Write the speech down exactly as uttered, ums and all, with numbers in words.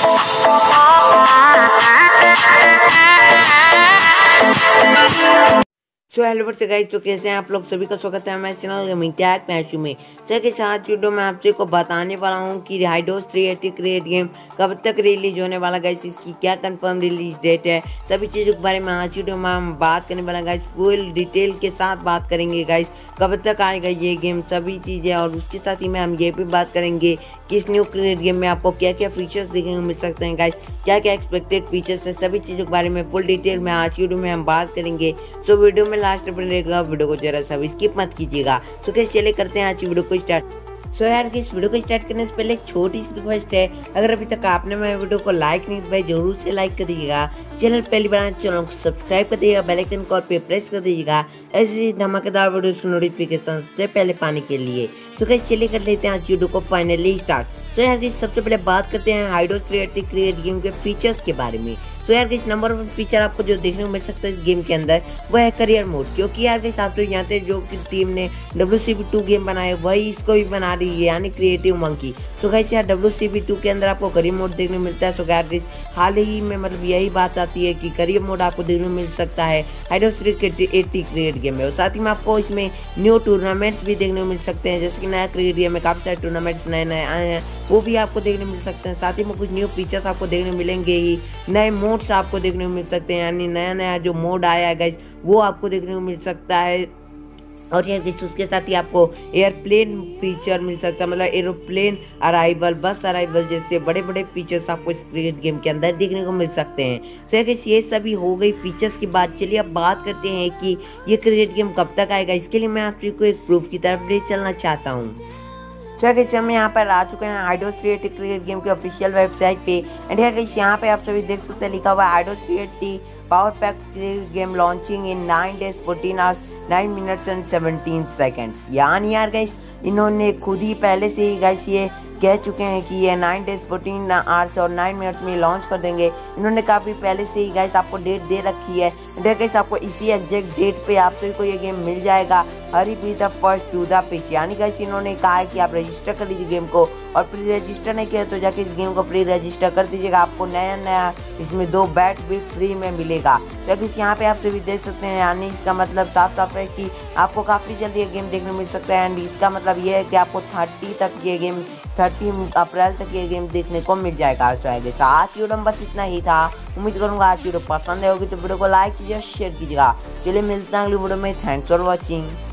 सो hello what's up guys, तो कैसे हैं आप लोग? सभी का स्वागत है हमारे चैनल गेमिंग टैग मैचू में। चल के साथ वीडियो में आपसे को बताने वाला हूं कि हाइडोस थ्री एटी क्रिएट गेम कब तक रिलीज होने वाला गाइस, इसकी क्या कंफर्म रिलीज डेट है, सभी चीज़ों के बारे में आज वीडियो में हम बात करने वाला गाइस। फुल डिटेल के साथ बात करेंगे गाइस, कब तक आएगा ये गेम, सभी चीज़ें। और उसके साथ ही में हम ये भी बात करेंगे कि इस न्यू क्रिएट गेम में आपको क्या क्या फीचर्स देखने को मिल सकते हैं गाइस, क्या क्या एक्सपेक्टेड फीचर्स है, सभी चीज़ों के बारे में फुल डिटेल में आज वीडियो में हम बात करेंगे। सो वीडियो में लास्ट पर रहेगा, वीडियो को जरा सा स्किप मत कीजिएगा। सो कैसे चले करते हैं आज की वीडियो को स्टार्ट। सो यार कि इस वीडियो को स्टार्ट करने से पहले एक छोटी सी रिक्वेस्ट है, अगर अभी तक आपने मेरे वीडियो को लाइक नहीं किया जरूर से लाइक कर दीजिएगा। चैनल पहली बार चैनल को सब्सक्राइब कर दीजिएगा, बेल आइकन को पे प्रेस कर दीजिएगा ऐसी धमाकेदार वीडियो की नोटिफिकेशन सबसे पहले पाने के लिए। सो कैसे चलिए कर लेते हैं आज वीडियो को फाइनली स्टार्ट। तो यार सबसे पहले बात करते हैं हाइडोस थ्री एटी क्रिएट गेम के फीचर्स के बारे में। सो यार इस नंबर वन फीचर आपको जो देखने को मिल सकता है इस गेम के अंदर वो है करियर मोड, क्योंकि यार के साथ यहाँ पे जो कि टीम ने W C B two game बनाया वही इसको भी बना रही है, यानी क्रिएटिव मंकी। सो गाइस यार डब्ल्यू सी बी टू के अंदर आपको करियर मोड देखने को मिलता है। सो गाइस हाल ही में मतलब यही बात आती है कि करियर मोड आपको देखने को मिल सकता है हाइडोस थ्री एटी क्रिएट गेम में। और साथ ही में आपको इसमें न्यू टूर्नामेंट्स भी देखने को मिल सकते हैं, जैसे कि नया क्रिएट गेम में काफ़ी सारे टूर्नामेंट्स नए नए आए हैं वो भी आपको देखने मिल सकते हैं। साथ ही में कुछ न्यू फीचर्स आपको देखने मिलेंगे ही, नए मोड्स आपको देखने को मिल सकते हैं, यानी नया नया जो मोड आया है गाइस वो आपको देखने को मिल सकता है। और यार उसके साथ ही आपको एयरप्लेन फीचर मिल सकता है, मतलब एरोप्लेन अराइवल, बस अराइवल जैसे बड़े बड़े फीचर्स आपको इस क्रिकेट गेम के अंदर देखने को मिल सकते हैं। तो यार ये सभी हो गई फीचर्स की बात। चलिए अब बात करते हैं कि ये क्रिकेट गेम कब तक आएगा। इसके लिए मैं आप को एक प्रूफ की तरफ ले चलना चाहता हूँ। चलो कैसे हम यहाँ पर आ चुके हैं हाइडोस थ्री एटी क्रिकेट गेम के ऑफिशियल वेबसाइट पे। एंड यार कैसे यहाँ पे आप सभी देख सकते हैं लिखा हुआ है हाइडोस three AT power pack cricket game launching in nine days fourteen hours nine minutes and seventeen seconds. यानी यार गाइस इन्होंने खुद ही पहले से ही गाइस ये कह चुके हैं कि ये नाइन डेज फोर्टीन आवर्स और नाइन मिनट्स में लॉन्च कर देंगे। इन्होंने काफ़ी पहले से ही गाइस आपको डेट दे रखी है। गाइस आपको इसी एग्जैक्ट डेट पे आप सभी को ये गेम मिल जाएगा। Hurry be the first to the pitch, यानी गाइस इन्होंने कहा है कि आप रजिस्टर कर लीजिए गेम को, और प्री रजिस्टर नहीं किया तो जाके इस गेम को प्री रजिस्टर कर दीजिएगा। आपको नया नया इसमें दो बैट भी फ्री में मिलेगा। तो इस यहाँ पे आप सभी देख सकते हैं, यानी इसका मतलब साफ साफ है कि आपको काफ़ी जल्दी ये गेम देखने को मिल सकता है। एंड इसका मतलब ये है कि आपको थर्टी तक ये गेम थर्टी अप्रैल तक ये गेम देखने को मिल जाएगा। तो आज की वीडियो में बस इतना ही था। उम्मीद करूँगा आज की वीडियो पसंद होगी तो वीडियो को लाइक कीजिए, शेयर कीजिएगा। चलिए मिलते हैं अगली वीडियो में। Thanks for watching.